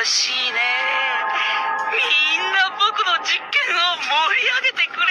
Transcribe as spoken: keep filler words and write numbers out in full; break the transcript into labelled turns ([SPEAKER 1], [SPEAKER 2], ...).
[SPEAKER 1] しいね。みんな僕の実験を盛り上げてく